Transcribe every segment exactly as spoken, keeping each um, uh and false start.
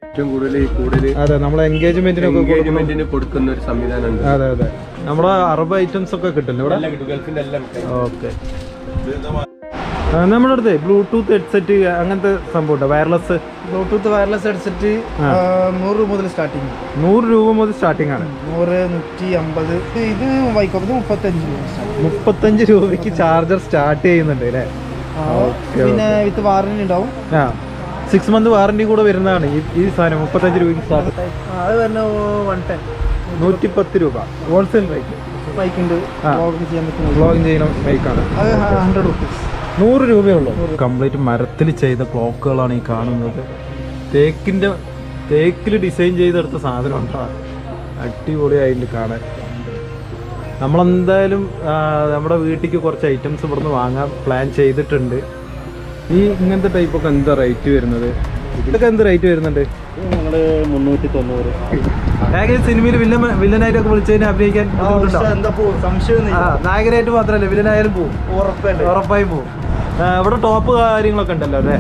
അതെ, നമ്മളെ എൻഗേജ്മെന്റിനൊക്കെ കൊടുക്കുന്ന ഒരു സംവിധാനമുണ്ട്. അതെ അതെ, നമ്മുടെ അറബ് ഐറ്റംസ് ഒക്കെ കിട്ടില്ല ഇവിടെ. ഓക്കെ, നമ്മുടെ അടുത്ത് ബ്ലൂടൂത്ത് ഹെഡ്സെറ്റ് അങ്ങനത്തെ സംഭവം ഉണ്ടോ? വയർലെസ് ബ്ലൂടൂത്ത് വയർലെസ് ഹെഡ്സെറ്റ് നൂറ് രൂപ മുതൽ സ്റ്റാർട്ടിങ്. നൂറ് രൂപ മുതൽ സ്റ്റാർട്ടിംഗ് ആണ്. നൂറ് നൂറ്റി അമ്പത് ഇത് വൈക്കോപ്പത് മുപ്പത്തഞ്ച് രൂപ. മുപ്പത്തഞ്ച് രൂപയ്ക്ക് ചാർജർ സ്റ്റാർട്ട് ചെയ്യുന്നുണ്ട് അല്ലേ? പിന്നെ വിത്ത് വാറന്റി ഉണ്ടാവും. ആ, സിക്സ് മന്ത് വാറന്റി കൂടെ വരുന്നതാണ് ഈ ഈ സാധനം. മുപ്പത്തഞ്ച് രൂപയ്ക്ക് സ്റ്റാർട്ട്. അത് തന്നെ വൺ ടെൻ നൂറ്റി പത്ത് രൂപ ഹോൾസെയിൽ റേറ്റ്. ബൈക്കുണ്ട്, വ്ളോഗിങ് ചെയ്യുന്ന ബൈക്കാണ്. അത് ഹൺഡ്രഡ് റുപ്പീസ്. നൂറ് രൂപയുള്ളൂ. കംപ്ലീറ്റ് മരത്തിൽ ചെയ്ത ക്ലോക്കുകളാണ് ഈ കാണുന്നത്. തേക്കിൻ്റെ തേക്കിൽ ഡിസൈൻ ചെയ്തെടുത്ത സാധനം ഉണ്ടോ? അടിപൊളിയായിട്ട് കാണാൻ. നമ്മളെന്തായാലും നമ്മുടെ വീട്ടിലേക്ക് കുറച്ച് ഐറ്റംസ് ഇവിടുന്ന് വാങ്ങാൻ പ്ലാൻ ചെയ്തിട്ടുണ്ട്. ഈ ഇങ്ങനത്തെ ടൈപ്പൊക്കെ എന്താ റേറ്റ് വരുന്നത്? ഇതൊക്കെ എന്ത് റേറ്റ് വരുന്നുണ്ട്? ഞങ്ങൾ മുന്നൂറ്റി തൊണ്ണൂറ്. നായകൻ സിനിമയിൽ വില്ലൻ വില്ലനായിട്ടൊക്കെ വിളിച്ചതിന് അഭിനയിക്കാൻ സംശയം. നായകനായിട്ട് മാത്രമല്ല വില്ലനായാലും പോവും, ഉറപ്പായും പോവും. ഇവിടെ ടോപ്പ് കാര്യങ്ങളൊക്കെ ഉണ്ടല്ലോ അല്ലേ?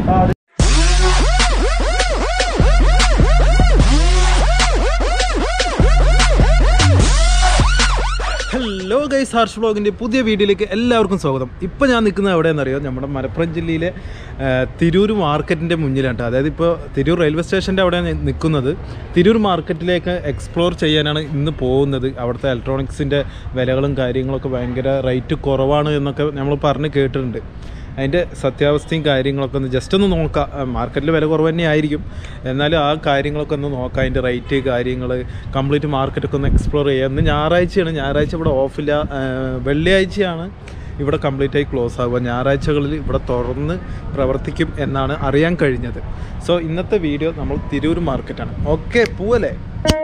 ഹലോ ഗൈസ്, ഹർഷ് വ്ളോഗിൻ്റെ പുതിയ വീഡിയോയിലേക്ക് എല്ലാവർക്കും സ്വാഗതം. ഇപ്പോൾ ഞാൻ നിൽക്കുന്നത് എവിടെയെന്നറിയോ? നമ്മുടെ മലപ്പുറം ജില്ലയിലെ തിരൂർ മാർക്കറ്റിൻ്റെ മുന്നിലാണ്. അതായത് ഇപ്പോൾ തിരൂർ റെയിൽവേ സ്റ്റേഷൻ്റെ അവിടെയാണ് നിൽക്കുന്നത്. തിരൂർ മാർക്കറ്റിലേക്ക് എക്സ്പ്ലോർ ചെയ്യാനാണ് ഇന്ന് പോകുന്നത്. അവിടുത്തെ ഇലക്ട്രോണിക്സിൻ്റെ വിലകളും കാര്യങ്ങളൊക്കെ ഭയങ്കര റേറ്റ് കുറവാണ് എന്നൊക്കെ നമ്മൾ പറഞ്ഞ് കേട്ടിട്ടുണ്ട്. അതിൻ്റെ സത്യാവസ്ഥയും കാര്യങ്ങളൊക്കെ ഒന്ന് ജസ്റ്റ് ഒന്ന് നോക്കാം. മാർക്കറ്റിൽ വില കുറവ് തന്നെ ആയിരിക്കും, എന്നാലും ആ കാര്യങ്ങളൊക്കെ ഒന്ന് നോക്കാം. അതിൻ്റെ റേറ്റ് കാര്യങ്ങൾ കംപ്ലീറ്റ് മാർക്കറ്റൊക്കെ ഒന്ന് എക്സ്പ്ലോർ ചെയ്യുക. ഇന്ന് ഞായറാഴ്ചയാണ്. ഞായറാഴ്ച ഇവിടെ ഓഫില്ല. വെള്ളിയാഴ്ചയാണ് ഇവിടെ കംപ്ലീറ്റായി ക്ലോസ് ആകുക. ഞായറാഴ്ചകളിൽ ഇവിടെ തുറന്ന് പ്രവർത്തിക്കും എന്നാണ് അറിയാൻ കഴിഞ്ഞത്. സോ ഇന്നത്തെ വീഡിയോ നമ്മൾ തിരൂർ മാർക്കറ്റാണ്. ഓക്കെ, പോവല്ലേ?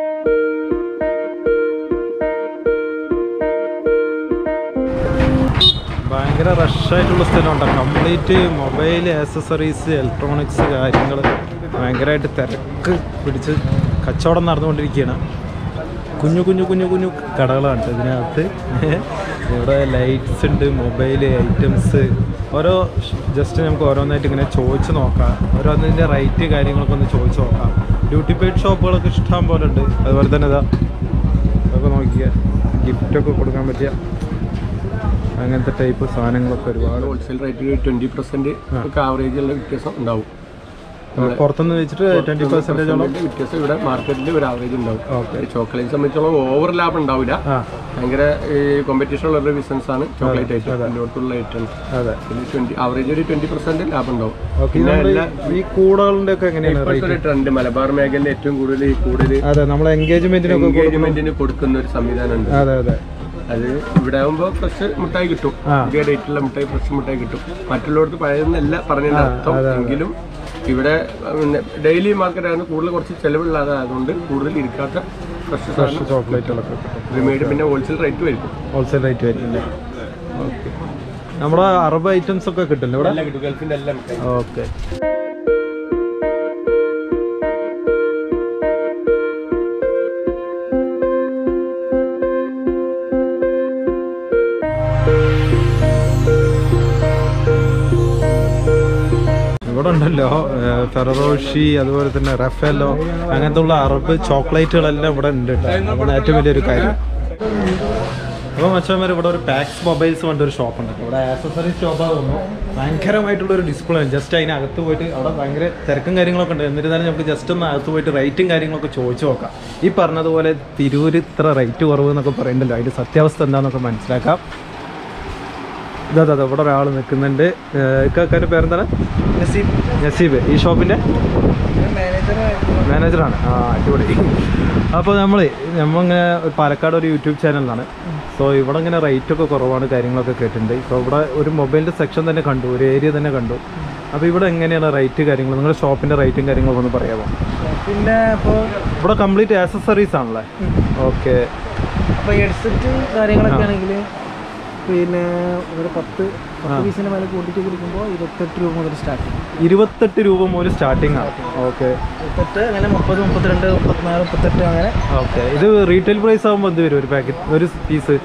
ഭയങ്കര റഷായിട്ടുള്ള സ്ഥലമുണ്ട്. കംപ്ലീറ്റ് മൊബൈൽ ആക്സസറീസ് ഇലക്ട്രോണിക്സ് കാര്യങ്ങൾ ഭയങ്കരമായിട്ട് തിരക്ക് പിടിച്ച് കച്ചവടം നടന്നുകൊണ്ടിരിക്കുകയാണ്. കുഞ്ഞു കുഞ്ഞു കുഞ്ഞു കുഞ്ഞു കടകളാണ് ഇതിനകത്ത്. ഇവിടെ ലൈറ്റ്സ് ഉണ്ട്, മൊബൈൽ ഐറ്റംസ്, ഓരോ ജസ്റ്റ് നമുക്ക് ഓരോന്നായിട്ട് ഇങ്ങനെ ചോദിച്ച് നോക്കാം. ഓരോന്നിൻ്റെ റേറ്റ് കാര്യങ്ങളൊക്കെ ഒന്ന് ചോദിച്ച് നോക്കാം. ഡ്യൂട്ടി പെയ്ഡ് ഷോപ്പുകളൊക്കെ ഇഷ്ടം പോലെ ഉണ്ട്. അതുപോലെ തന്നെ ഇതാ അതൊക്കെ നോക്കിയാൽ ഗിഫ്റ്റൊക്കെ കൊടുക്കാൻ പറ്റിയ അങ്ങനത്തെ ടൈപ്പ് സാധനങ്ങളൊക്കെ ഒരുപാട്. ഹോൾസെയിൽ റേറ്റിൽ ട്വന്റി പെർസെന്റ് ആവറേജുള്ള വ്യത്യാസം ഉണ്ടാവും. പുറത്തുനിന്ന് വെച്ചിട്ട് ട്വന്റി പെർസെന്റേജോളം വ്യത്യാസം ഇവിടെ മാർക്കറ്റിൽ ഒരു ആവറേജ് ഉണ്ടാവും. ചോക്ലേറ്റ് സംബന്ധിച്ചോളം ഓവർ ലാഭം ഉണ്ടാവില്ല. ഭയങ്കര കോമ്പറ്റീഷൻ ഉള്ള ബിസിനസ് ആണ് ചോക്ലേറ്റ് ഐറ്റം, എല്ലായിടത്തുള്ള ഐറ്റംസ്. ട്വന്റി ആവറേജ് ഒരു ട്വന്റി പെർസെന്റ് ലാഭം ഉണ്ടാവും. ഈ കൂടുകളുടെ ഒക്കെ എങ്ങനെയാണ് ട്രെൻഡ്? മലബാർ മേഖലയിൽ ഏറ്റവും കൂടുതൽ ഈ കൂടുതൽ നമ്മളെ എൻഗേജ്മെന്റിനൊക്കെ എൻഗേജ്മെന്റിന് കൊടുക്കുന്ന ഒരു സംവിധാനം ഉണ്ട്. അതെ അതെ, അത് ഇവിടെ ആകുമ്പോൾ ഫ്രഷ് മിഠായി കിട്ടും. പുതിയ ഡേറ്റുള്ള മിഠായി, ഫ്രഷ് മിഠായി കിട്ടും. മറ്റുള്ളവർക്ക് പഴയതെന്നല്ല പറഞ്ഞതിന്റെ അർത്ഥം. എങ്കിലും ഇവിടെ ഡെയിലി മാർക്കറ്റ് ആയിരുന്നു കൂടുതൽ കുറച്ച് ചെലവുള്ളതായതുകൊണ്ട് കൂടുതൽ ഇരിക്കാത്ത ഫ്രഷ് ഫ്രഷ് ചോക്ലേറ്റുകളൊക്കെ റിമേഡ്. പിന്നെ ഹോൾസെയിൽ റേറ്റ് വരും. ഹോൾസെയിൽ റേറ്റ് വരും. ഓക്കെ, നമ്മുടെ അറബ് ഐറ്റംസ് ഒക്കെ കിട്ടില്ല ഇവിടെ? ഗൾഫിന്റെ എല്ലാം. ഓക്കെ, ഇവിടെ ഉണ്ടല്ലോ ഫെററോഷി, അതുപോലെ തന്നെ റഫേലോ, അങ്ങനത്തെ ഉള്ള അറബ് ചോക്ലേറ്റുകളെല്ലാം ഇവിടെ ഉണ്ട് കേട്ടോ. അതാണ് ഏറ്റവും വലിയൊരു കാര്യം. അപ്പോൾ മച്ചന്മാർ ഇവിടെ ഒരു പാക്സ് മൊബൈൽസ് കൊണ്ട് ഒരു ഷോപ്പ് ഉണ്ട്. ഇവിടെ ആക്സസറീസ് ഷോപ്പാണ് തോന്നുന്നു. ഭയങ്കരമായിട്ടുള്ളൊരു ഡിസ്പ്ലേ ആണ്. ജസ്റ്റ് അതിനകത്ത് പോയിട്ട് അവിടെ ഭയങ്കര തിരക്കും കാര്യങ്ങളൊക്കെ ഉണ്ട്. എന്നിരുന്നാലും നമുക്ക് ജസ്റ്റ് ഒന്ന് അകത്ത് പോയിട്ട് റേറ്റും കാര്യങ്ങളൊക്കെ ചോദിച്ചു നോക്കാം. ഈ പറഞ്ഞതുപോലെ തിരൂര് ഇത്ര റേറ്റ് കുറവ് എന്നൊക്കെ പറയുന്നുണ്ടല്ലോ, അതിൻ്റെ സത്യാവസ്ഥ എന്താണെന്നൊക്കെ മനസ്സിലാക്കാം. ഇതാ അതെ, ഇവിടെ ഒരാൾ നിൽക്കുന്നുണ്ട്. ഇക്കാരുടെ പേരെന്താണ്? നസീബ്. നസീബ് ഈ ഷോപ്പിൻ്റെ മാനേജറാണ്. ആ, അടിപൊളി. അപ്പോൾ നമ്മൾ നമ്മളിങ്ങനെ പാലക്കാട് ഒരു യൂട്യൂബ് ചാനലിലാണ്. സോ ഇവിടെ ഇങ്ങനെ റേറ്റൊക്കെ കുറവാണ് കാര്യങ്ങളൊക്കെ കേട്ടിട്ടുണ്ട്. ഇപ്പോൾ ഇവിടെ ഒരു മൊബൈലിൻ്റെ സെക്ഷൻ തന്നെ കണ്ടു, ഒരു ഏരിയ തന്നെ കണ്ടു. അപ്പോൾ ഇവിടെ എങ്ങനെയാണ് റേറ്റ് കാര്യങ്ങൾ, നിങ്ങളുടെ ഷോപ്പിൻ്റെ റേറ്റും കാര്യങ്ങളൊക്കെ ഒന്ന് പറയാമോ? പിന്നെ ഇപ്പോൾ ഇവിടെ കംപ്ലീറ്റ് ആക്സസറീസ് ആണല്ലേ? ഓക്കെ. അപ്പോൾ ഹെഡ്സെറ്റ് കാര്യങ്ങളൊക്കെ ആണെങ്കിൽ പിന്നെ ഒരു പത്ത് പത്ത് പീസിൻ്റെ മേലെ ക്വാണ്ടിറ്റി കൊടുക്കുമ്പോൾ ഇരുപത്തെട്ട് രൂപ മുതൽ സ്റ്റാർട്ടിങ്. ഇരുപത്തെട്ട് രൂപ മുതൽ സ്റ്റാർട്ടിങ് ആണ്. ഓക്കെ, ഇരുപത്തെട്ട് അങ്ങനെ മുപ്പത് മുപ്പത്തിരണ്ട് മുപ്പത്തിനാല് മുപ്പത്തെട്ട് അങ്ങനെ. ഓക്കെ, ഇത് റീറ്റെയിൽ പ്രൈസ് ആകുമ്പോൾ എന്ത് വരും ഒരു പാക്കറ്റ്, ഒരു പീസ്?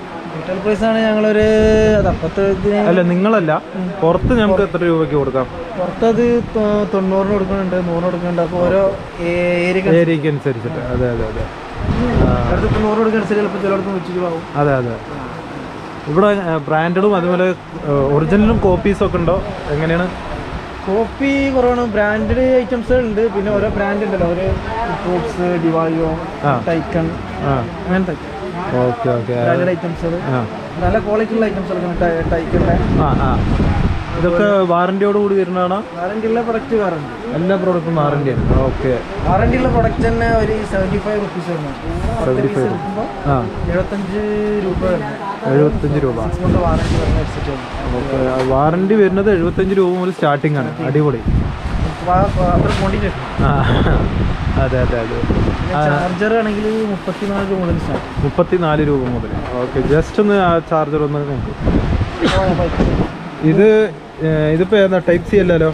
റീറ്റെയിൽ പ്രൈസ് ആണ് ഞങ്ങളൊരു അപ്പത്തെ അല്ല നിങ്ങളല്ല പുറത്ത് നമുക്ക് എത്ര രൂപയ്ക്ക് കൊടുക്കാം? പുറത്തത് തൊണ്ണൂറിന് കൊടുക്കുന്നുണ്ട്, നൂറ് കൊടുക്കുന്നുണ്ട്. അപ്പോൾ ഓരോ ഏരിയ ഏരിയക്ക് അനുസരിച്ചിട്ട്. അതെ അതെ അതെ അടുത്ത് നൂറ് കൊടുക്കനുസരിച്ച് ചിലപ്പോൾ ചിലയിടത്ത് നൂറ്റി രൂപ ആവും. അതെ അതെ. ഇവിടെ ബ്രാൻഡഡും അതുപോലെ ഒറിജിനലും കോപ്പീസും ഒക്കെ ഉണ്ടോ? എങ്ങനെയാണ്? കോപ്പി കുറവാണ്, ബ്രാൻഡഡ് ഐറ്റംസ് ഉണ്ട്. പിന്നെ ഓരോ ബ്രാൻഡ് ഉണ്ടല്ലോ, ഓരോ ഫ്രൂട്ട്സ്, ഡിവായോ, ടൈക്കൺ അങ്ങനത്തെ ഓക്കെ ഓക്കെ ബ്രാൻഡഡ് ഐറ്റംസ്, നല്ല ക്വാളിറ്റി ഉള്ള ഐറ്റംസ് എടുക്കണം. ടൈക്കൻ്റെ ആ ആ ഇതൊക്കെ വാറന്റിയോട് കൂടി വരുന്നതാണോ? വാറന്റി ഉള്ള പ്രൊഡക്റ്റ് വാറന്റി, എല്ലാ പ്രോഡക്റ്റും വാറന്റി ആണ്. ഓക്കെ. വാറന്റി ഉള്ള പ്രൊഡക്റ്റ് തന്നെ ഒരു സെവൻറ്റി ഫൈവ് റുപ്പീസ് വരുന്നത്. ആ എഴുപത്തഞ്ച് രൂപ വരുന്നത്. എഴുപത്തഞ്ച് രൂപ കൊണ്ട് വാറന്റി വരുന്ന ഹെഡ്സെറ്റ് വരുന്നത്. ഓക്കെ. വാറന്റി വരുന്നത് എഴുപത്തഞ്ച് രൂപ മുതൽ സ്റ്റാർട്ടിംഗ് ആണ്. അടിപൊളി. അത്ര ക്വാണ്ടിറ്റി. ആ അതെ അതെ അതെ. ചാർജർ ആണെങ്കിൽ മുപ്പത്തിനാല് രൂപ മുതൽ സ്റ്റാർട്ട്. മുപ്പത്തിനാല് രൂപ മുതൽ. ഓക്കെ. ജസ്റ്റ് ഒന്ന് ആ ചാർജർ ഒന്ന് നോക്കൂ. ഇത് ഇതിപ്പോ ഏതാ? ടൈപ്പ് സി അല്ലല്ലോ,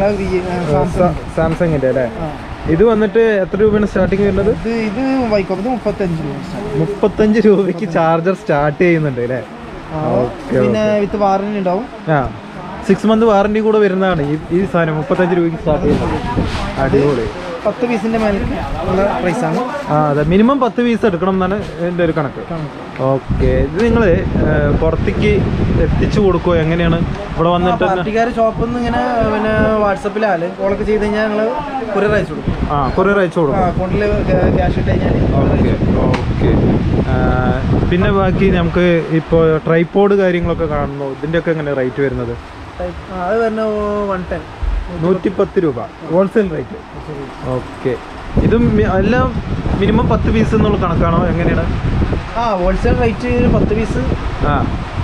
സാംസങ്ങിന്റെ അല്ലേ? ഇത് വന്നിട്ട് എത്ര രൂപയാണ് സ്റ്റാർട്ടിങ് വരുന്നത്? ഇത് ഇത് മുപ്പത്തഞ്ച് രൂപ. മുപ്പത്തഞ്ച് രൂപയ്ക്ക് ചാർജർ സ്റ്റാർട്ട് ചെയ്യുന്നുണ്ട് അല്ലേ? പിന്നെ വിത്ത് വാറന്റി ഉണ്ടാവും. ആ സിക്സ് മന്ത് വാറന്റി കൂടെ വരുന്നതാണ് ഈ ഈ സാധനം. മുപ്പത്തഞ്ച് രൂപയ്ക്ക് സ്റ്റാർട്ട് ചെയ്യുന്നത്. അടിപൊളി. പത്ത് പീസിന്റെ മേലേക്ക് ഉള്ള പ്രൈസാണ്. ആ അതെ, മിനിമം പത്ത് പീസ് എടുക്കണം എന്നാണ് എൻ്റെ ഒരു കണക്ക്. ഓക്കെ. ഇത് നിങ്ങൾ പുറത്തേക്ക് എത്തിച്ചു കൊടുക്കുമോ? എങ്ങനെയാണ് ഇവിടെ വന്നിട്ട്? പാർട്ടിക്കാർ ഷോപ്പിൽ നിന്ന് ഇങ്ങനെ പിന്നെ വാട്സപ്പിലാല് കോളൊക്കെ ചെയ്ത് കഴിഞ്ഞാൽ ഞങ്ങൾ കൊറിയർ അയച്ചു കൊടുക്കും. ആ കൊറിയർ അയച്ചു കൊടുക്കും. അക്കൗണ്ടിൽ ക്യാഷ് ഇട്ട് കഴിഞ്ഞാൽ. Okay okay. പിന്നെ ബാക്കി നമുക്ക് ഇപ്പോൾ ട്രൈപോഡ് കാര്യങ്ങളൊക്കെ കാണുന്നു, ഇതിൻ്റെയൊക്കെ എങ്ങനെ റേറ്റ് വരുന്നത്? അത് വരുന്ന വൺ ടെൻ നൂറ്റി പത്ത് രൂപ ഹോൾസെയിൽ റേറ്റ്. ഓക്കെ. ഇതും എല്ലാം മിനിമം പത്ത് പീസ് എന്നുള്ള കണക്കാണോ? എങ്ങനെയാണ്? ആ ഹോൾസെയിൽ റേറ്റ് പത്ത് പീസ്. ആ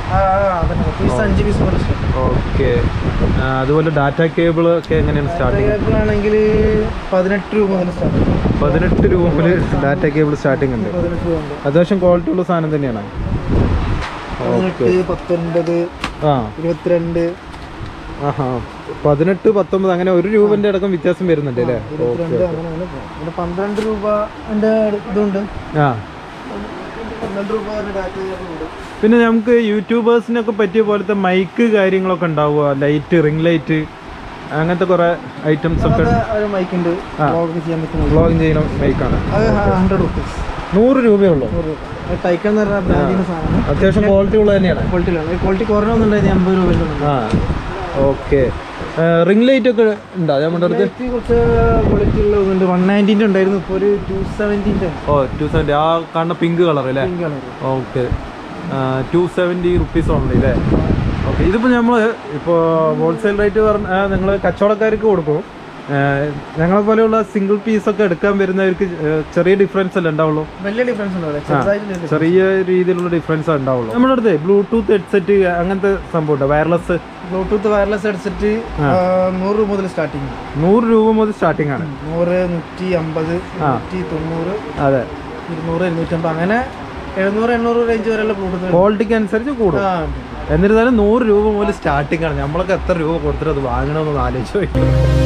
പീസ് അഞ്ച് പീസ് പോലെ. ഓക്കെ. അതുപോലെ ഡാറ്റ കേബിൾ ഒക്കെ എങ്ങനെയാണ് സ്റ്റാർട്ടിങ്? കേബിൾ ആണെങ്കിൽ പതിനെട്ട് രൂപ മുതൽ സ്റ്റാർട്ട്. പതിനെട്ട് രൂപ മുതൽ ഡാറ്റ കേബിൾ സ്റ്റാർട്ടിങ് ഉണ്ട്. അത്യാവശ്യം ക്വാളിറ്റി ഉള്ള സാധനം തന്നെയാണ്. പതിനെട്ട്, പത്തൊൻപത്, ആ ഇരുപത്തിരണ്ട്. ആഹാ. പതിനെട്ട് പത്തൊമ്പത് അങ്ങനെ ഒരു രൂപന്റെ അടക്കം വ്യത്യാസം വരുന്നുണ്ട് അല്ലേ? പന്ത്രണ്ട് രൂപ ഇതുണ്ട്. ആ പന്ത്രണ്ട് രൂപ ഡാറ്റ ഉണ്ട്. പിന്നെ നമുക്ക് യൂട്യൂബേഴ്സിനൊക്കെ പറ്റിയ പോലത്തെ മൈക്ക് കാര്യങ്ങളൊക്കെ ഉണ്ടാവുക, ലൈറ്റ്, റിംഗ് ലൈറ്റ്, അങ്ങനത്തെ കുറെ ഐറ്റംസ് ഒക്കെ. മൈക്ക് ഉണ്ട്, വ്ളോഗിങ് ചെയ്യുന്ന മൈക്കാണ്. Hundred rupees. നൂറ് രൂപയുള്ളൂ. ടൈക്കൺ എന്ന് പറഞ്ഞ ബ്രാൻഡിന്റെ സാധനം. അത്യാവശ്യം ക്വാളിറ്റി ഉള്ളത് തന്നെയാണ്. ക്വാളിറ്റി ക്വാളിറ്റി കുറഞ്ഞൊന്നുണ്ടായിരുന്നു, അമ്പത് രൂപ. ആ ഓക്കെ. റിംഗ് ലൈറ്റ് ഒക്കെ ഉണ്ടോ നമ്മുടെ അടുത്ത്? കുറച്ച് ക്വാളിറ്റി ഉള്ളതുണ്ട്. വൺ നയൻറ്റീൻ്റെ ഉണ്ടായിരുന്നു, ഇപ്പോൾ ഒരു ടു സെവൻറ്റീൻ്റെ. Oh two seventy. ആ കാണുന്ന പിങ്ക് കളർ അല്ലേ? Okay. Two seventy rupees only അല്ലേ? ഓക്കെ. ഇതിപ്പോൾ നമ്മൾ ഇപ്പോൾ ഹോൾസെയിൽ റേറ്റ് പറഞ്ഞാൽ നിങ്ങൾ കച്ചവടക്കാർക്ക് കൊടുക്കും. ഞങ്ങളെ പോലെയുള്ള സിംഗിൾ പീസൊക്കെ എടുക്കാൻ വരുന്നവർക്ക് ചെറിയ ഡിഫറൻസ് അല്ലേ ഉണ്ടാവുള്ളൂ? വലിയ ഡിഫറൻസ് ഉണ്ടാവില്ല, ചെറിയ രീതിയിലുള്ള ഡിഫറൻസ് ഉണ്ടാവുള്ളൂ. നമ്മുടെ അടുത്ത് ബ്ലൂടൂത്ത് ഹെഡ്സെറ്റ് അങ്ങനത്തെ സംഭവം ഉണ്ടോ? വയർലെസ് ബ്ലൂടൂത്ത് വയർലെസ് ഹെഡ്സെറ്റ് നൂറ് രൂപ മുതൽ സ്റ്റാർട്ടിങ്. നൂറ് രൂപ മുതൽ സ്റ്റാർട്ടിംഗ് ആണ്. നൂറ്, നൂറ്റി അമ്പത്, നൂറ്റി തൊണ്ണൂറ്, അതെ ഇരുന്നൂറ്, എഴുന്നൂറ്റമ്പത്, അങ്ങനെ എഴുന്നൂറ് എണ്ണൂറ് റേഞ്ച് വരെയുള്ള ബ്ലൂടൂത്ത്. ക്വാളിറ്റിക്ക് അനുസരിച്ച് കൂടും. എന്നിരുന്നാലും നൂറ് രൂപ മുതൽ സ്റ്റാർട്ടിംഗ് ആണ്. നമ്മളൊക്കെ എത്ര രൂപ കൊടുത്തിട്ട് അത് വാങ്ങണമെന്നൊന്ന് ആലോചിച്ച് വയ്ക്കും.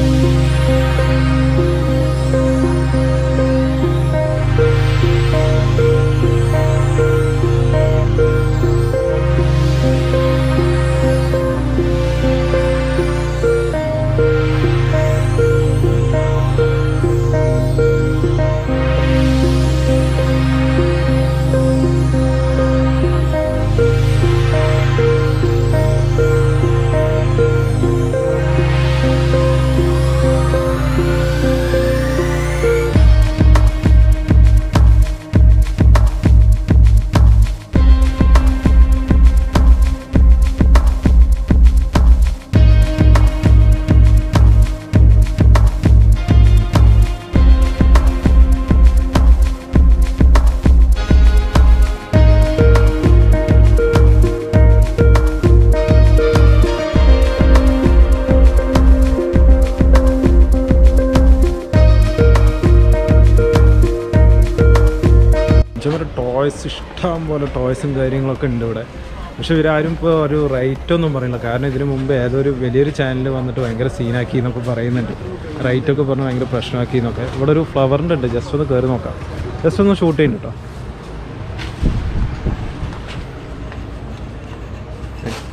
ടോയ്സ് ഇഷ്ടം പോലെ ടോയ്സും കാര്യങ്ങളൊക്കെ ഉണ്ട് ഇവിടെ. പക്ഷെ ഇവരാരും ഇപ്പോൾ ഒരു റേറ്റൊന്നും പറയില്ല. കാരണം ഇതിന് മുമ്പ് ഏതൊരു വലിയൊരു ചാനൽ വന്നിട്ട് ഭയങ്കര സീനാക്കി എന്നൊക്കെ പറയുന്നുണ്ട്. റേറ്റൊക്കെ പറഞ്ഞ് ഭയങ്കര പ്രശ്നമാക്കി എന്നൊക്കെ. ഇവിടെ ഒരു ഫ്ലവറിൻ്റെ ഉണ്ട്, ജസ്റ്റ് ഒന്ന് കയറി നോക്കാം. ജസ്റ്റ് ഒന്ന് ഷൂട്ട് ചെയ്യുന്നുണ്ട് കേട്ടോ.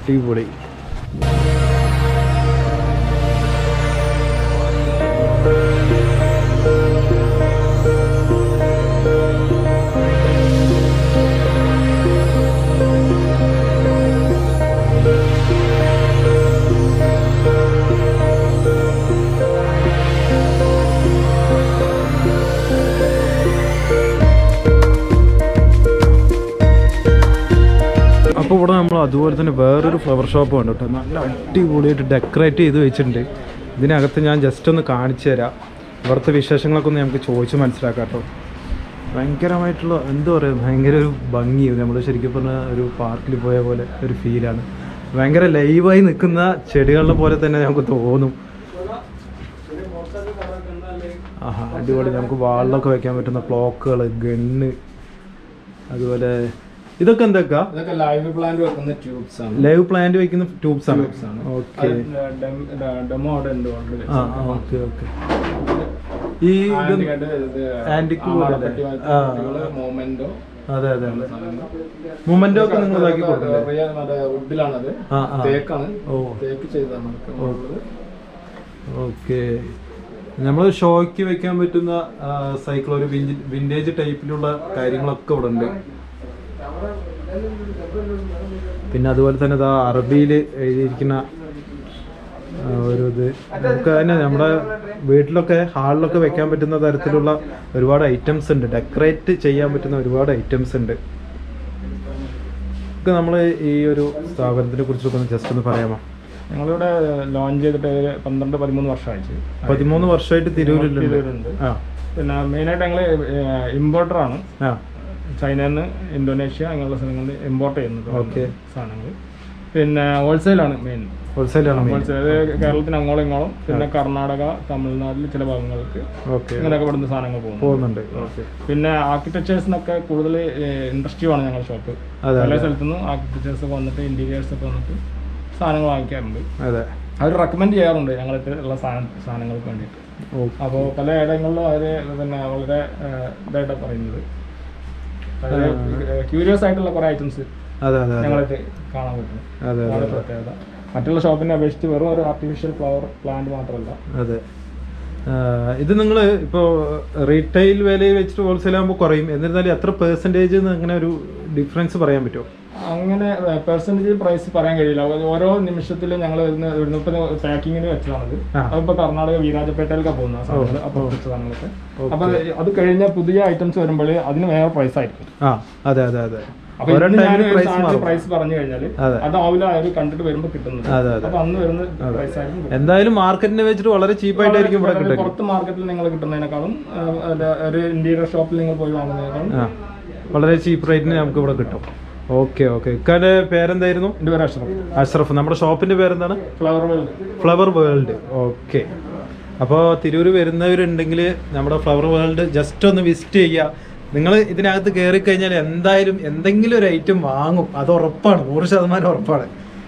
അടിപൊളി. അപ്പോൾ ഇവിടെ നമ്മൾ അതുപോലെ തന്നെ വേറൊരു ഫ്ലവർ ഷോപ്പ് ഉണ്ട് കേട്ടോ. നല്ല അടിപൊളിയായിട്ട് ഡെക്കറേറ്റ് ചെയ്ത് വെച്ചിട്ടുണ്ട്. ഇതിനകത്ത് ഞാൻ ജസ്റ്റ് ഒന്ന് കാണിച്ചു തരാം. ഇവിടുത്തെ വിശേഷങ്ങളൊക്കെ ഒന്ന് നമുക്ക് ചോദിച്ച് മനസ്സിലാക്കാം കേട്ടോ. ഭയങ്കരമായിട്ടുള്ള എന്താ പറയുക, ഭയങ്കര ഒരു ഭംഗി, നമ്മൾ ശരിക്കും പറഞ്ഞാൽ ഒരു പാർക്കിൽ പോയ പോലെ ഒരു ഫീലാണ്. ഭയങ്കര ലൈവായി നിൽക്കുന്ന ചെടികളുടെ പോലെ തന്നെ നമുക്ക് തോന്നും. ആഹാ അടിപൊളി. നമുക്ക് വാളിലൊക്കെ വെക്കാൻ പറ്റുന്ന ക്ലോക്കുകൾ, ഗണ്ണ്, അതുപോലെ ഇതൊക്കെ എന്തൊക്കെയാ? ലൈവ് പ്ലാന്റ് വെക്കുന്ന ട്യൂബ്സ് ആണ്. ലൈവ് പ്ലാന്റ് വെക്കുന്ന ട്യൂബ്സ് ആണ്. ഓക്കെ ഡെമോ അവിടെ ഉണ്ട്. ആ ഓക്കെ ഓക്കെ. ഈ ആന്റിക് മൊമെന്റോ. അതെ അതെ മൊമെന്റോ ഒക്കെ നിങ്ങൾ ഇതാക്കി കൊടുക്കുന്നത് വുഡിലാണത്. തേക്കാണ്. ഓ തേക്ക് ചെയ്താണ്. ഓക്കെ. നമ്മൾ ഷോയ്ക്ക് വെക്കാൻ പറ്റുന്ന സൈക്കിൾ, ഒരു വിന്റേജ് ടൈപ്പിലുള്ള കാര്യങ്ങളൊക്കെ ഇവിടെ ഉണ്ട്. പിന്നെ അതുപോലെ തന്നെ ഇതാ അറബിയിൽ എഴുതിയിരിക്കുന്ന ഒരു ഇത് നമുക്ക് തന്നെ നമ്മുടെ വീട്ടിലൊക്കെ ഹാളിലൊക്കെ വെക്കാൻ പറ്റുന്ന തരത്തിലുള്ള ഒരുപാട് ഐറ്റംസ് ഉണ്ട്. ഡെക്കറേറ്റ് ചെയ്യാൻ പറ്റുന്ന ഒരുപാട് ഐറ്റംസ് ഉണ്ട്. ഒക്കെ നമ്മൾ ഈ ഒരു സ്ഥാപനത്തിനെ കുറിച്ചൊക്കെ ഒന്ന് ജസ്റ്റ് ഒന്ന് പറയാമോ? ഞങ്ങളിവിടെ ലോഞ്ച് ചെയ്തിട്ട് പന്ത്രണ്ട് പതിമൂന്ന് വർഷമായിട്ട് പതിമൂന്ന് വർഷമായിട്ട് തിരൂരിലുണ്ട്. ആ പിന്നെ മെയിനായിട്ട് ഞങ്ങൾ ഇമ്പോർട്ടറാണ്. ആ ചൈനയിൽ നിന്ന് ഇന്തോനേഷ്യ അങ്ങനെയുള്ള സ്ഥലങ്ങളിൽ ഇമ്പോർട്ട് ചെയ്യുന്നത്. ഓക്കെ. സാധനങ്ങൾ പിന്നെ ഹോൾസെയിലാണ് മെയിൻ. ഹോൾസെയിലാണ് ഹോൾസെയിൽ. കേരളത്തിന് അങ്ങോളം ഇങ്ങോളം, പിന്നെ കർണാടക, തമിഴ്നാട്ടിൽ ചില ഭാഗങ്ങൾക്ക് ഇങ്ങനെയൊക്കെ ഇവിടുന്ന് സാധനങ്ങൾ പോകുന്നുണ്ട്. പിന്നെ ആർക്കിടെക്ചേഴ്സിനൊക്കെ കൂടുതൽ ഇൻട്രസ്റ്റീവ് ആണ് ഞങ്ങളുടെ ഷോപ്പ്. പല സ്ഥലത്തുനിന്നും ആർക്കിടെക്ചേഴ്സ് ഒക്കെ വന്നിട്ട് ഇന്റീരിയേഴ്സ് ഒക്കെ വന്നിട്ട് സാധനങ്ങൾ വാങ്ങിക്കാറുണ്ട്. അവർ റെക്കമെൻഡ് ചെയ്യാറുണ്ട് ഞങ്ങൾക്ക് ഉള്ള സാധനങ്ങൾക്ക് വേണ്ടിയിട്ട്. അപ്പോൾ പല ഇടങ്ങളിലും അവർ പിന്നെ വളരെ ഇതായിട്ട് പറയുന്നത് ക്യൂരിയസ് ആയിട്ടുള്ള കുറെ ഐറ്റംസ് ഞങ്ങൾക്ക് കാണാൻ പറ്റും. വളരെ പ്രത്യേകത. മറ്റുള്ള ഷോപ്പിനെ അപേക്ഷിച്ച് വെറും ഒരു ആർട്ടിഫിഷ്യൽ ഫ്ലവർ പ്ലാന്റ് മാത്രമല്ല. അതെ. ഇത് നിങ്ങൾ ഇപ്പോൾ റീറ്റെയിൽ വിലയിൽ വെച്ചിട്ട് ഹോൾസെയിൽ ആകുമ്പോൾ കുറയും, എന്നിരുന്നാലും എത്ര പെർസെൻറ്റേജ് അങ്ങനെ ഒരു ഡിഫറൻസ് പറയാൻ പറ്റുമോ? അങ്ങനെ പെർസെൻറ്റേജ് പ്രൈസ് പറയാൻ കഴിയില്ല. ഓരോ നിമിഷത്തിലും ഞങ്ങൾ വരുന്ന ഇപ്പം പാക്കിങ്ങിന് വെച്ചതാണത്. അതിപ്പോൾ കർണാടക വീരാജപേട്ടയിലൊക്കെ പോകുന്ന സാധനങ്ങൾ, അപ്പോൾ സാധനങ്ങളൊക്കെ. അപ്പം അത് കഴിഞ്ഞ പുതിയ ഐറ്റംസ് വരുമ്പോൾ അതിന് വേറെ പ്രൈസ് ആയിരിക്കും. ആ അതെ അതെ അതെ. പ്രൈസ് പറഞ്ഞു കഴിഞ്ഞാൽ അതാവില്ല അവർ കണ്ടിട്ട് വരുമ്പോൾ കിട്ടുന്നത്. അപ്പൊ അന്ന് വരുന്ന പ്രൈസ് ആയിരിക്കും. എന്തായാലും മാർക്കറ്റിനെ വെച്ചിട്ട് വളരെ ചീപ്പായിട്ടായിരിക്കും പുറത്ത് മാർക്കറ്റിൽ നിങ്ങൾ കിട്ടുന്നതിനേക്കാളും ഒരു ഇന്റീരിയർ ഷോപ്പിൽ നിങ്ങൾ പോയി വാങ്ങുന്നതിനേക്കാളും വളരെ ചീപ്പ് റേറ്റിന് നമുക്ക് ഇവിടെ കിട്ടും. Okay okay. ഇക്കാന്റെ പേരെന്തായിരുന്നു? എൻ്റെ പേര് അഷ്റഫ്. അഷ്റഫ്. നമ്മുടെ ഷോപ്പിന്റെ പേരെന്താണ്? Flower world. Flower world. Okay. അപ്പോൾ തിരൂർ വരുന്നവരുണ്ടെങ്കിൽ നമ്മുടെ ഫ്ലവർ വേൾഡ് ജസ്റ്റ് ഒന്ന് വിസിറ്റ് ചെയ്യുക. നിങ്ങൾ ഇതിനകത്ത് കയറി കഴിഞ്ഞാൽ എന്തായാലും എന്തെങ്കിലും ഒരു ഐറ്റം വാങ്ങും, അത് ഉറപ്പാണ്, നൂറ് ശതമാനം ഉറപ്പാണ്.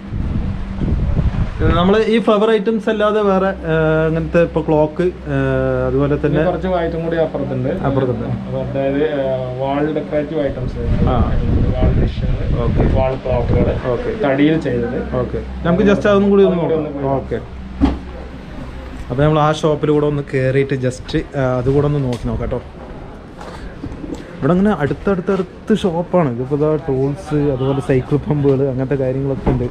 നമ്മൾ ഈ ഫ്ലവർ ഐറ്റംസ് അല്ലാതെ വേറെ അങ്ങനത്തെ ഇപ്പൊ ക്ലോക്ക്, അതുപോലെ തന്നെ കുറച്ച് ഐറ്റം കൂടി അപ്പുറത്തുണ്ട്. അപ്പുറത്തുണ്ട് അതായത് വാൾ ഡെക്കറേറ്റീവ് ഐറ്റംസ്, വാൾ ഡിഷുകൾ, വാൾ ക്ലോക്കുകൾ, തടിയിൽ ചെയ്തത്. ഓക്കെ. നമുക്ക് ജസ്റ്റ് അതൊന്നും കൂടി ഒന്ന് നോക്കാം. ഓക്കെ. അപ്പോൾ നമ്മൾ ആ ഷോപ്പിലൂടെ ഒന്ന് കയറിയിട്ട് ജസ്റ്റ് അതുകൂടെ ഒന്ന് നോക്കി നോക്കാം കേട്ടോ. ഇവിടെ അങ്ങനെ അടുത്തടുത്തടുത്ത് ഷോപ്പാണ്. ഇതിപ്പോൾ ഇതാ ടൂൾസ്, അതുപോലെ സൈക്കിൾ പമ്പുകൾ, അങ്ങനത്തെ കാര്യങ്ങളൊക്കെ ഉണ്ട്.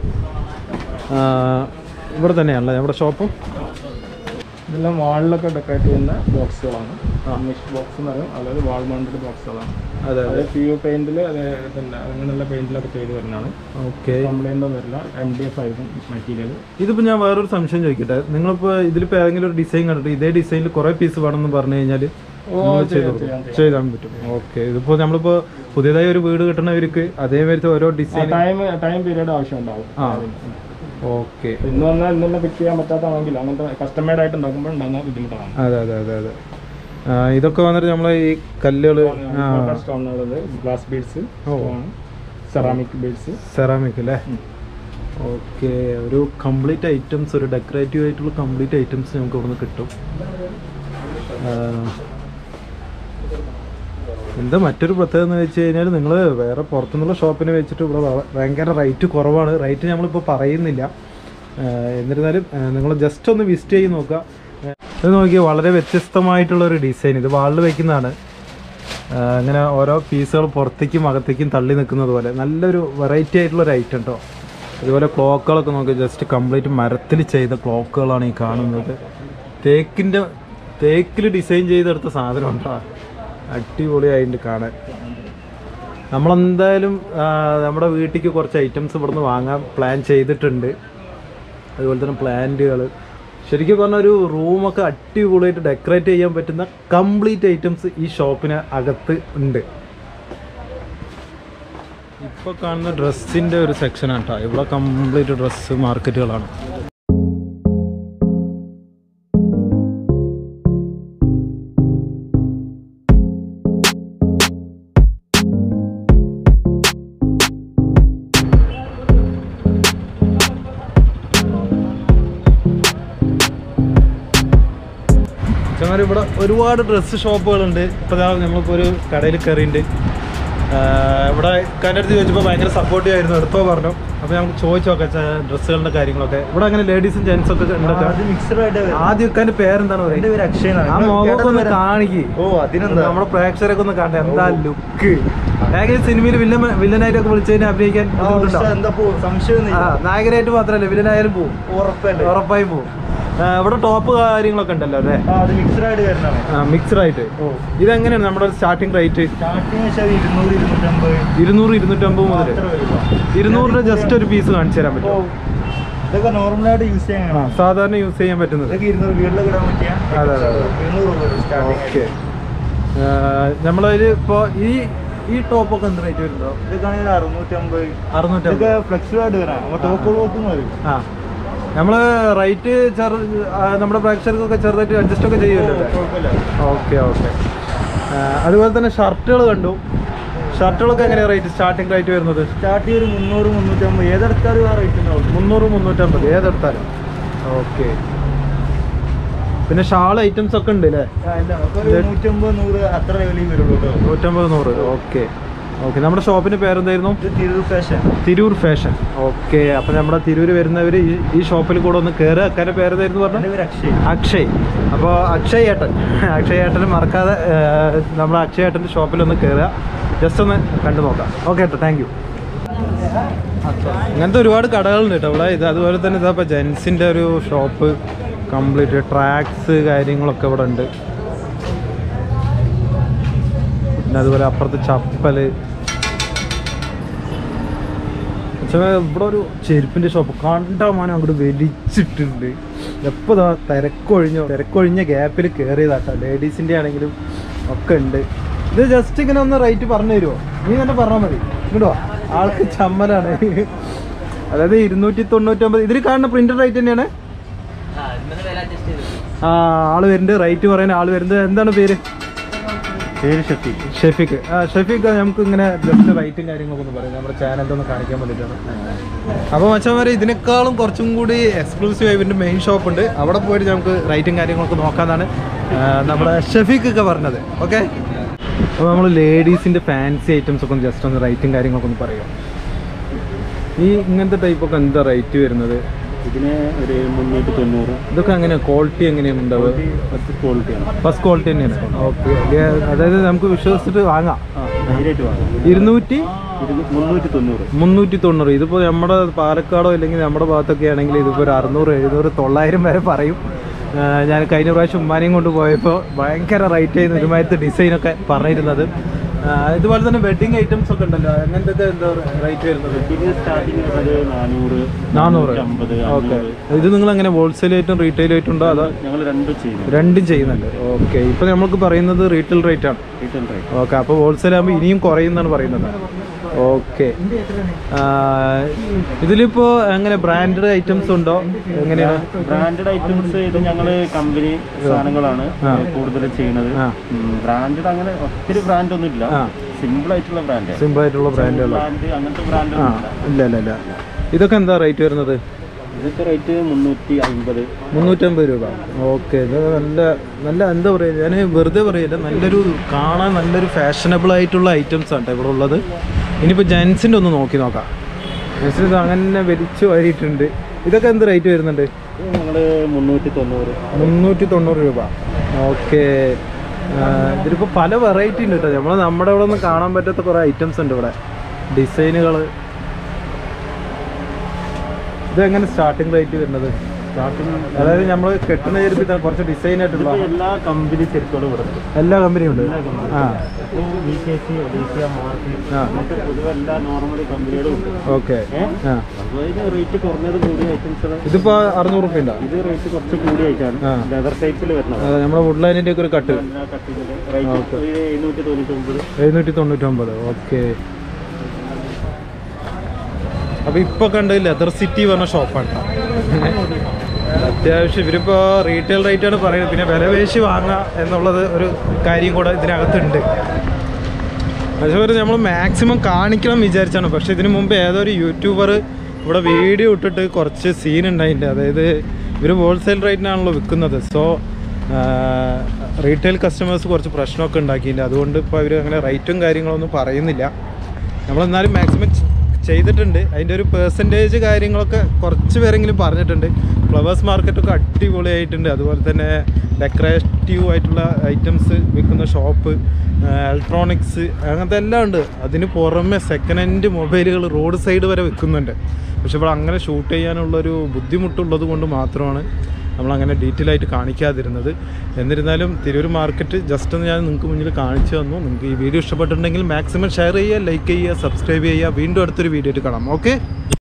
ഇവിടെ തന്നെയാണല്ലോ നമ്മുടെ ഷോപ്പും. ഇതെല്ലാം വാളിലൊക്കെ ഡെക്കറേറ്റ് ചെയ്യുന്ന ബോക്സുകളാണ്. മിക്സ് ബോക്സ് എന്ന് പറയും. അതായത് വാൾ മൗണ്ടഡ് ബോക്സുകളാണ്. അതെ അതെ. പി യു പെയിന്റിൽ പിന്നെ അങ്ങനെയുള്ള പെയിന്റിലൊക്കെ ചെയ്ത് വരുന്നതാണ്. ഓക്കെ. കംപ്ലൈൻ്റ് ഒന്നും വരില്ല. എം ഡി എഫ് ആയിരിക്കും മെറ്റീരിയൽ. ഇതിപ്പോൾ ഞാൻ വേറൊരു സംശയം ചോദിക്കട്ടെ, നിങ്ങളിപ്പോൾ ഇതിലിപ്പോൾ ഏതെങ്കിലും ഒരു ഡിസൈൻ കണ്ടിട്ട് ഇതേ ഡിസൈനിൽ കുറേ പീസ് വേണമെന്ന് പറഞ്ഞു കഴിഞ്ഞാൽ ചെയ്താൻ പറ്റും? ഓക്കെ. ഇതിപ്പോൾ നമ്മളിപ്പോൾ പുതിയതായി ഒരു വീട് കിട്ടുന്നവർക്ക് അതേമാതിരത്തെ ഓരോ ഡിസൈൻ ടൈം ടൈം പീരീഡ് ആവശ്യം ഉണ്ടാവും. ആ ഓക്കെ. ഇന്ന് വന്നാൽ ഇന്ന് തന്നെ പിക്ക് ചെയ്യാൻ പറ്റാത്തതാണെങ്കിൽ അങ്ങനത്തെ കസ്റ്റമൈഡ് ആയിട്ട് ഉണ്ടാക്കുമ്പോൾ ഉണ്ടാകുന്ന ബുദ്ധിമുട്ടാണ്. അതെ അതെ അതെ അതെ. ഇതൊക്കെ വന്നിട്ട് നമ്മളെ ഈ കല്ലുകൾ, സ്റ്റോണുള്ളത്, glass beads, ceramic beads. Ceramic അല്ലേ? ഓക്കെ. ഒരു കംപ്ലീറ്റ് ഐറ്റംസ്, ഒരു ഡെക്കറേറ്റീവ് ആയിട്ടുള്ള കംപ്ലീറ്റ് ഐറ്റംസ് നമുക്ക് ഇവിടുന്ന് കിട്ടും. എന്താ മറ്റൊരു പ്രത്യേകത എന്ന് വെച്ച് കഴിഞ്ഞാൽ നിങ്ങൾ വേറെ പുറത്തുനിന്നുള്ള ഷോപ്പിനെ വെച്ചിട്ട് ഇവിടെ ഭയങ്കര റേറ്റ് കുറവാണ്. റേറ്റ് നമ്മളിപ്പോൾ പറയുന്നില്ല. എന്നിരുന്നാലും നിങ്ങൾ ജസ്റ്റ് ഒന്ന് വിസിറ്റ് ചെയ്ത് നോക്കുക. ഇത് നോക്കിയാൽ വളരെ വ്യത്യസ്തമായിട്ടുള്ളൊരു ഡിസൈൻ. ഇത് വാളിൽ വയ്ക്കുന്നതാണ്. അങ്ങനെ ഓരോ പീസുകൾ പുറത്തേക്കും അകത്തേക്കും തള്ളി നിൽക്കുന്നത് പോലെ നല്ലൊരു വെറൈറ്റി ആയിട്ടുള്ളൊരു ഐറ്റം കേട്ടോ. അതുപോലെ ക്ലോക്കുകളൊക്കെ നോക്കി ജസ്റ്റ് കംപ്ലീറ്റ് മരത്തിൽ ചെയ്ത ക്ലോക്കുകളാണ് ഈ കാണുന്നത്. തേക്കിൻ്റെ തേക്കിൽ ഡിസൈൻ ചെയ്തെടുത്ത സാധനം ഉണ്ടോ, അടിപൊളിയായിട്ട് കാണാൻ. നമ്മളെന്തായാലും നമ്മുടെ വീട്ടിലേക്ക് കുറച്ച് ഐറ്റംസ് ഇവിടുന്ന് വാങ്ങാൻ പ്ലാൻ ചെയ്തിട്ടുണ്ട്. അതുപോലെ തന്നെ പ്ലാന്റുകൾ, ശരിക്കും പറഞ്ഞാൽ ഒരു റൂമൊക്കെ അടിപൊളിയായിട്ട് ഡെക്കറേറ്റ് ചെയ്യാൻ പറ്റുന്ന കംപ്ലീറ്റ് ഐറ്റംസ് ഈ ഷോപ്പിന് അകത്ത് ഉണ്ട്. ഇപ്പോൾ കാണുന്ന ഡ്രസ്സിൻ്റെ ഒരു സെക്ഷനാണ് കേട്ടോ. ഇവിടെ കംപ്ലീറ്റ് ഡ്രസ്സ് മാർക്കറ്റുകളാണ്. ഇവിടെ ഒരുപാട് ഡ്രസ്സ് ഷോപ്പുകളുണ്ട്. ഇപ്പോൾ നമ്മളിപ്പോൾ ഒരു കടയിൽ കയറിയിട്ടുണ്ട്. ഇവിടെ കണ്ടെടുത്ത് ചോദിച്ചപ്പോൾ ഭയങ്കര സപ്പോർട്ടീവ് ആയിരുന്നു, എടുത്തോ പറഞ്ഞു. അപ്പോൾ നമുക്ക് ചോദിച്ചു നോക്കാം ഡ്രസ്സുകളുടെ കാര്യങ്ങളൊക്കെ. ഇവിടെ അങ്ങനെ ലേഡീസും ജെൻസും ഒക്കെ ഉണ്ടൊക്കെ. ആദ്യം വെക്കാൻ്റെ പേരെന്താണ് പറയുന്നത്? ആ മുഖമൊക്കെ ഒന്ന് കാണിക്ക്. ഓ അതിനെന്താ നമ്മുടെ പ്രേക്ഷകരൊക്കെ ഒന്ന് കാണട്ടെ എന്താ ലുക്ക്. നായകൻ സിനിമയിൽ വില്ലൻ വില്ലനായിട്ടൊക്കെ വിളിച്ചു കഴിഞ്ഞാൽ അഭിനയിക്കാൻ നായകനായിട്ട് മാത്രമല്ല വില്ലനായാലും പോവും, ഉറപ്പായും പോവും. ഇവിടെ ടോപ്പ് കാര്യങ്ങളൊക്കെ ഉണ്ടല്ലോ അല്ലേ? മിക്സ്ഡ് ആയിട്ട്. ഇതെങ്ങനെയാണ് നമ്മുടെ സ്റ്റാർട്ടിംഗ് റേറ്റ്? ഇരുന്നൂറ് ഇരുന്നൂറ്റമ്പത് മുതൽ ഇരുന്നൂറിന് ജസ്റ്റ് ഒരു പീസ് കാണിച്ചു തരാൻ പറ്റും. ഇതൊക്കെ നോർമലായിട്ട് യൂസ് ചെയ്യാൻ, സാധാരണ യൂസ് ചെയ്യാൻ പറ്റുന്നത്. അതെ അതെ ഓക്കെ. നമ്മളതിൽ ഇപ്പോൾ ഈ ഈ ടോപ്പൊക്കെ എന്ത് റേറ്റ് വരുന്നുണ്ടോ? ഇതൊക്കെ അറുന്നൂറ്റമ്പത് അറുന്നൂറ്റമ്പത് ഫ്ലെക്സിബിൾ ആയിട്ട് വരാം. ടോപ്പ് ആ നമ്മൾ റേറ്റ് ചെറു നമ്മുടെ പ്രേക്ഷകർക്കൊക്കെ ചെറുതായിട്ട് അഡ്ജസ്റ്റ് ഒക്കെ ചെയ്യുമല്ലോ. Okay okay. അതുപോലെ തന്നെ ഷർട്ടുകൾ കണ്ടു. ഷർട്ടുകളൊക്കെ എങ്ങനെയാണ് റേറ്റ് സ്റ്റാർട്ടിങ് റേറ്റ് വരുന്നത്? സ്റ്റാർട്ടിങ് ഒരു മുന്നൂറ് മുന്നൂറ്റമ്പത് ഏതെടുത്താലും ആ റേറ്റ് ഉണ്ടാവും. മുന്നൂറ് മുന്നൂറ്റമ്പത് ഏതെടുത്താലും. ഓക്കെ. പിന്നെ ഷാൾ ഐറ്റംസ് ഒക്കെ ഉണ്ട് അല്ലേ? നൂറ്റമ്പത് നൂറ് അത്ര വിലയും വരുള്ളൂ. നൂറ്റമ്പത് നൂറ് ഓക്കെ ഓക്കെ. നമ്മുടെ ഷോപ്പിൻ്റെ പേരെന്തായിരുന്നു? Tirur fashion. Tirur fashion okay. അപ്പം നമ്മുടെ തിരൂർ വരുന്നവർ ഈ ഈ ഷോപ്പിൽ കൂടെ ഒന്ന് കയറുക. അക്കാൻ്റെ പേരെന്തായിരുന്നു പറഞ്ഞത്? അക്ഷയ്. അക്ഷയ്. അപ്പോൾ അക്ഷയ് ഏട്ടൻ അക്ഷയ് ഏട്ടന് മറക്കാതെ നമ്മുടെ അക്ഷയ് ഏട്ടൻ്റെ ഷോപ്പിലൊന്ന് കയറുക. ജസ്റ്റ് ഒന്ന് കണ്ടു നോക്കാം. ഓക്കെ ഏട്ടാ, താങ്ക് യു. ഇങ്ങനത്തെ ഒരുപാട് കടകളുണ്ട് കേട്ടോ ഇവിടെ. ഇത് അതുപോലെ തന്നെ ഇതാ ഇപ്പോൾ ജെൻസിൻ്റെ ഒരു ഷോപ്പ് കംപ്ലീറ്റ് ട്രാക്സ് കാര്യങ്ങളൊക്കെ ഇവിടെ ഉണ്ട്. പിന്നെ അതുപോലെ അപ്പുറത്ത് ചപ്പല്. പക്ഷേ ഇവിടെ ഒരു ചെരുപ്പിൻ്റെ ഷോപ്പ് കണ്ടാമാനം അങ്ങോട്ട് വലിച്ചിട്ടുണ്ട്. എപ്പോൾ ഇതാ തിരക്കൊഴിഞ്ഞോ തിരക്കൊഴിഞ്ഞ ഗ്യാപ്പിൽ കയറിയതാട്ടോ. ലേഡീസിൻ്റെ ആണെങ്കിലും ഒക്കെ ഉണ്ട്. ഇത് ജസ്റ്റ് ഇങ്ങനെ ഒന്ന് റേറ്റ് പറഞ്ഞു തരുമോ? നീ തന്നെ പറഞ്ഞാൽ മതി. ഇങ്ങോട്ടോ ആൾക്ക് ചമ്മലാണ്. അതായത് ഇരുന്നൂറ്റി തൊണ്ണൂറ്റൊമ്പത്. ഇതിൽ കാണുന്ന പ്രിൻ്റഡ് റേറ്റ് തന്നെയാണ്. ആ ആൾ വരുന്നുണ്ട്, റേറ്റ് പറയുന്ന ആൾ വരുന്നത്. എന്താണ് പേര്? പേര് ഷെഫീഖ്. ഷെഫീഖ് ആ ഷെഫീഖ് നമുക്ക് ഇങ്ങനെ ജസ്റ്റ് റേറ്റും കാര്യങ്ങളൊക്കെ ഒന്ന് പറയും നമ്മുടെ ചാനലിലൊന്ന് കാണിക്കാൻ വേണ്ടിയിട്ടാണ്. അപ്പോൾ മച്ചാന്മാരെ ഇതിനേക്കാളും കുറച്ചും കൂടി എക്സ്ക്ലൂസീവ് ആയിട്ട് മെയിൻ ഷോപ്പ് ഉണ്ട്. അവിടെ പോയിട്ട് നമുക്ക് റേറ്റും കാര്യങ്ങളൊക്കെ നോക്കാമെന്നാണ് നമ്മുടെ ഷെഫീഖ് ഒക്കെ പറഞ്ഞത്. ഓക്കെ. അപ്പോൾ നമ്മൾ ലേഡീസിൻ്റെ ഫാൻസി ഐറ്റംസ് ഒക്കെ ഒന്ന് ജസ്റ്റ് ഒന്ന് റേറ്റും കാര്യങ്ങളൊക്കെ ഒന്ന് പറയാം. ഈ ഇങ്ങനത്തെ ടൈപ്പൊക്കെ എന്താ റേറ്റ് വരുന്നത്? ഇതിന് ഒരു മുന്നൂറ്റി തൊണ്ണൂറ്. ഇതൊക്കെ അങ്ങനെ ക്വാളിറ്റി എങ്ങനെയാണ് ഉണ്ടാവുക? ഫസ്റ്റ് ക്വാളിറ്റിയാണ്. ഫസ്റ്റ് ക്വാളിറ്റി തന്നെയാണ്. ഓക്കെ. അതായത് നമുക്ക് വിശ്വസിച്ചിട്ട് വാങ്ങാം. ധൈര്യമായിട്ട് വാങ്ങാം. ഇരുന്നൂറ്റി മുന്നൂറ്റി തൊണ്ണൂറ് മുന്നൂറ്റി തൊണ്ണൂറ്. ഇതിപ്പോൾ നമ്മുടെ പാലക്കാടോ അല്ലെങ്കിൽ നമ്മുടെ ഭാഗത്തൊക്കെ ആണെങ്കിൽ ഇതിപ്പോൾ ഒരു അറുന്നൂറ് എഴുന്നൂറ് തൊള്ളായിരം വരെ പറയും. ഞാൻ കഴിഞ്ഞ പ്രാവശ്യം ഉമ്മാനെയും കൊണ്ട് പോയപ്പോൾ ഭയങ്കര റേറ്റ് ചെയ്യുന്ന ഒരുമാതിരത്തെ ഡിസൈനൊക്കെ പറഞ്ഞിരുന്നത്. ഇതുപോലെ തന്നെ വെഡിങ് ഐറ്റംസ് ഒക്കെ ഉണ്ടല്ലോ, അങ്ങനത്തെ എന്താ റേറ്റ് വരുന്നത്? നാനൂറ് നാനൂറ് ഓക്കെ. ഇത് നിങ്ങൾ എങ്ങനെ ഹോൾസെയിൽ ആയിട്ടും റീറ്റെയിൽ ആയിട്ടും ഉണ്ടോ? അതോ? ഞങ്ങൾ രണ്ടും ചെയ്യുന്നു. രണ്ടും ചെയ്യുന്നുണ്ട്. ഓക്കെ. ഇപ്പം നമുക്ക് പറയുന്നത് റീറ്റെയിൽ റേറ്റ് ആണ്. Retail rate okay. അപ്പോൾ ഹോൾസെയിൽ ആകുമ്പോൾ ഇനിയും കുറയുമെന്നാണ് പറയുന്നത്. ഓക്കെ. ഇതിലിപ്പോൾ എങ്ങനെ ബ്രാൻഡഡ് ഐറ്റംസ് ഉണ്ടോ? എങ്ങനെയാണ് ബ്രാൻഡഡ് ഐറ്റംസ്? ഇത് ഞങ്ങൾ കമ്പനി സാധനങ്ങളാണ് കൂടുതൽ ചെയ്യുന്നത്. ബ്രാൻഡഡ് അങ്ങനെ ഒത്തിരി ബ്രാൻഡ് ഒന്നും ഇല്ല. സിമ്പിൾ ആയിട്ടുള്ള ബ്രാൻഡ് സിമ്പിൾ ആയിട്ടുള്ള ബ്രാൻഡുകൾ. അങ്ങനത്തെ ബ്രാൻഡ് ഇല്ല ഇല്ല ഇല്ല. ഇതൊക്കെ എന്താ റേറ്റ് വരുന്നത്? ഇതൊക്കെ റേറ്റ് മുന്നൂറ്റി അമ്പത് മുന്നൂറ്റമ്പത് രൂപ. ഓക്കെ, ഇത് നല്ല നല്ല എന്താ പറയുക, ഞാൻ വെറുതെ പറയില്ല, നല്ലൊരു കാണാൻ നല്ലൊരു ഫാഷനബിൾ ആയിട്ടുള്ള ഐറ്റംസ് ആണ് ഇവിടെ ഉള്ളത്. ഇനിയിപ്പോൾ ജെൻസിൻ്റെ ഒന്ന് നോക്കി നോക്കാം. ജെൻസിന് ഇത് അങ്ങനെ വലിച്ചു വാരിയിട്ടുണ്ട്. ഇതൊക്കെ എന്ത് റേറ്റ് വരുന്നുണ്ട്? ഞങ്ങൾ മുന്നൂറ്റി തൊണ്ണൂറ് മുന്നൂറ്റി തൊണ്ണൂറ് രൂപ. ഓക്കെ, ഇതിലിപ്പോൾ പല വെറൈറ്റി ഉണ്ട് കേട്ടോ. നമ്മൾ നമ്മുടെ ഇവിടെ ഒന്നും കാണാൻ പറ്റാത്ത കുറേ ഐറ്റംസ് ഉണ്ട് ഇവിടെ, ഡിസൈനുകൾ. ഇതെങ്ങനെ സ്റ്റാർട്ടിംഗ് റേറ്റ് വരുന്നത്? സ്റ്റാർട്ടിങ് അതായത് നമ്മൾ കെട്ടുന്ന ചെരുപ്പിൽ കുറച്ച് ഡിസൈൻ ആയിട്ടുള്ള എല്ലാ കമ്പനി ചെരുപ്പുകളും ഇവിടെ എല്ലാ കമ്പനിയും ഉണ്ട്. ആ പൊതുവെ എല്ലാ നോർമൽ കമ്പനികളും ഉണ്ട്. ഓക്കെ, ആ റേറ്റ് കുറഞ്ഞത് കൂടിയ ഐറ്റംസ്. ഇതിപ്പോൾ അറുന്നൂറ് റുപ്യ ഉണ്ടോ? ഇത് റേറ്റ് കുറച്ച് കൂടിയ ഐറ്റമാണ്, ലെതർ ടൈപ്പിൽ വരുന്നത്. നമ്മുടെ വുഡ്ലൈനിൻ്റെ ഒക്കെ ഒരു കട്ട് എഴുന്നൂറ്റി തൊണ്ണൂറ്റൊമ്പത് എഴുന്നൂറ്റി തൊണ്ണൂറ്റൊമ്പത്. ഓക്കെ, അപ്പോൾ ഇപ്പോൾ കണ്ട് ലെതർ സിറ്റി പറഞ്ഞ ഷോപ്പാണ്. അത്യാവശ്യം ഇവരിപ്പോൾ റീറ്റെയിൽ റേറ്റാണ് പറയുന്നത്, പിന്നെ വില പേശി വാങ്ങുക എന്നുള്ളത് ഒരു കാര്യം കൂടെ ഇതിനകത്തുണ്ട്. പക്ഷേ നമ്മൾ മാക്സിമം കാണിക്കണം വിചാരിച്ചാണ്. പക്ഷേ ഇതിനു മുമ്പ് ഏതൊരു യൂട്യൂബർ ഇവിടെ വീഡിയോ ഇട്ടിട്ട് കുറച്ച് സീൻ ഉണ്ടായിട്ടുണ്ട്. അതായത് ഇവർ ഹോൾസെയിൽ റേറ്റിനാണല്ലോ വിൽക്കുന്നത്. സോ റീറ്റെയിൽ കസ്റ്റമേഴ്സ് കുറച്ച് പ്രശ്നമൊക്കെ ഉണ്ടാക്കിയിട്ടുണ്ട്. അതുകൊണ്ട് ഇപ്പോൾ അവർ അങ്ങനെ റേറ്റും കാര്യങ്ങളൊന്നും പറയുന്നില്ല. നമ്മളെന്നാലും മാക്സിമം ചെയ്തിട്ടുണ്ട്. അതിൻ്റെ ഒരു പെർസെൻറ്റേജ് കാര്യങ്ങളൊക്കെ കുറച്ച് പേരെങ്കിലും പറഞ്ഞിട്ടുണ്ട്. ഫ്ലവേഴ്സ് മാർക്കറ്റൊക്കെ അടിപൊളിയായിട്ടുണ്ട്. അതുപോലെ തന്നെ ഡെക്കറേറ്റീവ് ആയിട്ടുള്ള ഐറ്റംസ് വിൽക്കുന്ന ഷോപ്പ്, ഇലക്ട്രോണിക്സ്, അങ്ങനത്തെ എല്ലാം ഉണ്ട്. അതിന് പുറമെ സെക്കൻഡ് ഹാൻഡ് മൊബൈലുകൾ റോഡ് സൈഡ് വരെ വിൽക്കുന്നുണ്ട്. പക്ഷെ ഇവിടെ അങ്ങനെ ഷൂട്ട് ചെയ്യാനുള്ളൊരു ബുദ്ധിമുട്ടുള്ളത് കൊണ്ട് മാത്രമാണ് നമ്മളങ്ങനെ ഡീറ്റെയിൽ ആയിട്ട് കാണിക്കാതിരുന്നത്. എന്നിരുന്നാലും തിരൂർ മാർക്കറ്റ് ജസ്റ്റ് ഒന്ന് ഞാൻ നിങ്ങൾക്ക് മുന്നിൽ കാണിച്ചു തന്നു. നിങ്ങൾക്ക് ഈ വീഡിയോ ഇഷ്ടപ്പെട്ടിട്ടുണ്ടെങ്കിൽ മാക്സിമം ഷെയർ ചെയ്യുക, ലൈക്ക് ചെയ്യുക, സബ്സ്ക്രൈബ് ചെയ്യുക. വീണ്ടും അടുത്തൊരു വീഡിയോ ആയിട്ട് കാണാം. ഓക്കെ.